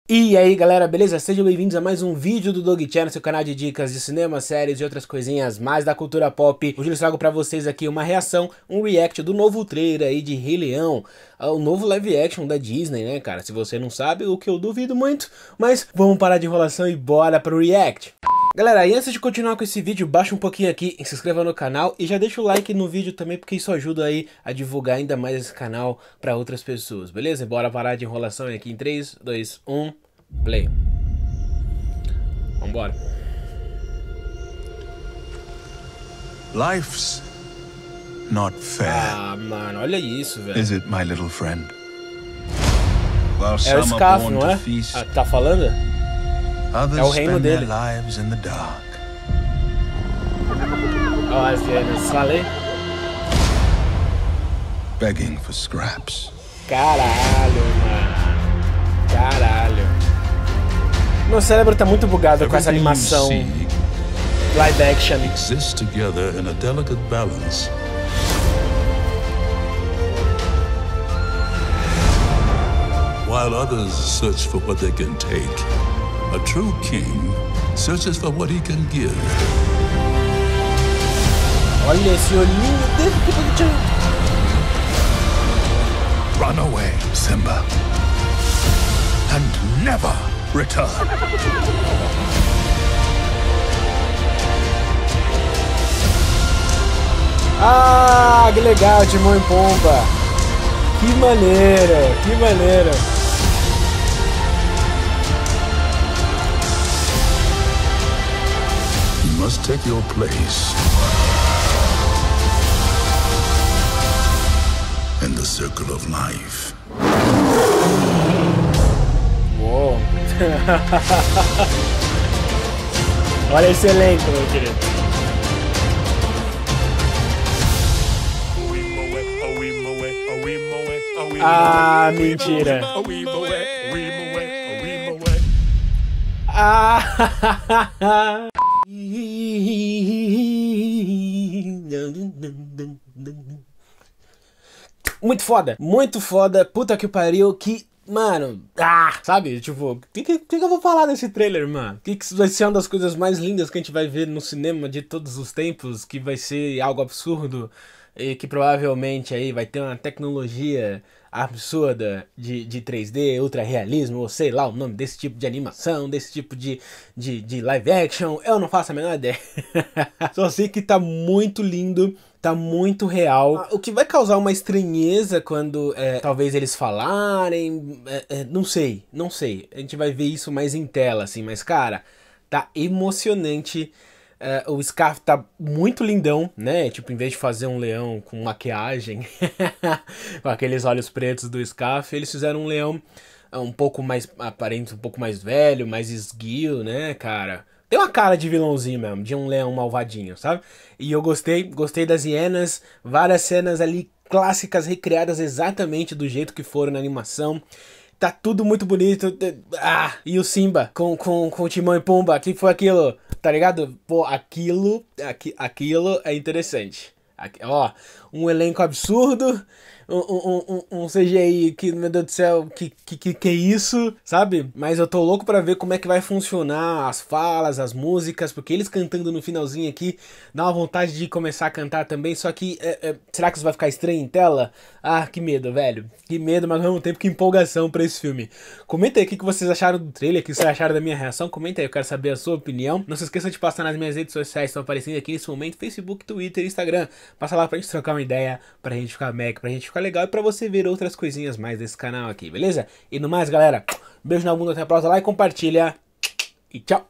E aí galera, beleza? Sejam bem-vindos a mais um vídeo do Doug Channel, seu canal de dicas de cinema, séries e outras coisinhas mais da cultura pop. Hoje eu trago pra vocês aqui uma reação, um react do novo trailer aí de Rei Leão, o novo live action da Disney, né cara? Se você não sabe, o que eu duvido muito, mas vamos parar de enrolação e bora pro react. Galera, e antes de continuar com esse vídeo, baixa um pouquinho aqui, se inscreva no canal e já deixa o like no vídeo também, porque isso ajuda aí a divulgar ainda mais esse canal para outras pessoas, beleza? Bora parar de enrolação aqui em 3, 2, 1, play. Vambora. Life's not fair. Ah, mano, olha isso, velho. Is it, my little friend? É o Scarf, não é? Ah, tá falando? É o reino dele. Ó, as hienas, falei. Begging for scraps. Caralho, mano. Caralho. Meu cérebro tá muito bugado com essa animação live action. Exist together in a delicate balance. While others search for what they can take, a true king searches for what he can give. Olha esse olhinho dele, que bonitinho. Run away, Simba, and never return. Ah, que legal, Timão e Pumba. Que maneiro, que maneiro. You must take your place in the circle of life. Uou. Olha esse elenco, meu querido. Ah, mentira. Ah. Muito foda, puta que pariu, que, mano, sabe, tipo, o que eu vou falar desse trailer, mano? Que vai ser uma das coisas mais lindas que a gente vai ver no cinema de todos os tempos, que vai ser algo absurdo, e que provavelmente aí vai ter uma tecnologia absurda de 3D, ultra realismo, ou sei lá o nome desse tipo de animação, desse tipo de live action, eu não faço a menor ideia. Só sei que tá muito lindo, tá muito real. O que vai causar uma estranheza quando talvez eles falarem, não sei. A gente vai ver isso mais em tela, assim, mas cara, tá emocionante. O Scarf tá muito lindão, né? Tipo, em vez de fazer um leão com maquiagem, com aqueles olhos pretos do Scarf, eles fizeram um leão um pouco mais aparente, um pouco mais velho, mais esguio, né, cara? Tem uma cara de vilãozinho mesmo, de um leão malvadinho, sabe? E eu gostei das hienas, várias cenas ali clássicas, recriadas exatamente do jeito que foram na animação. Tá tudo muito bonito. E o Simba com o Timão e Pumba, que foi aquilo, tá ligado? Pô, aquilo é interessante. Ó, um elenco absurdo, um CGI que, meu Deus do céu, que é isso, sabe? Mas eu tô louco pra ver como é que vai funcionar as falas, as músicas, porque eles cantando no finalzinho aqui, dá uma vontade de começar a cantar também, só que, será que isso vai ficar estranho em tela? Ah, que medo, velho. Que medo, mas ao mesmo tempo que empolgação pra esse filme. Comenta aí o que vocês acharam do trailer, o que vocês acharam da minha reação, comenta aí, eu quero saber a sua opinião. Não se esqueça de passar nas minhas redes sociais, que estão aparecendo aqui nesse momento, Facebook, Twitter, Instagram. Passa lá pra gente trocar uma ideia, pra gente ficar mega, pra gente ficar legal e pra você ver outras coisinhas mais desse canal aqui, beleza? E no mais, galera, beijo na bunda, até a próxima, like, compartilha e tchau!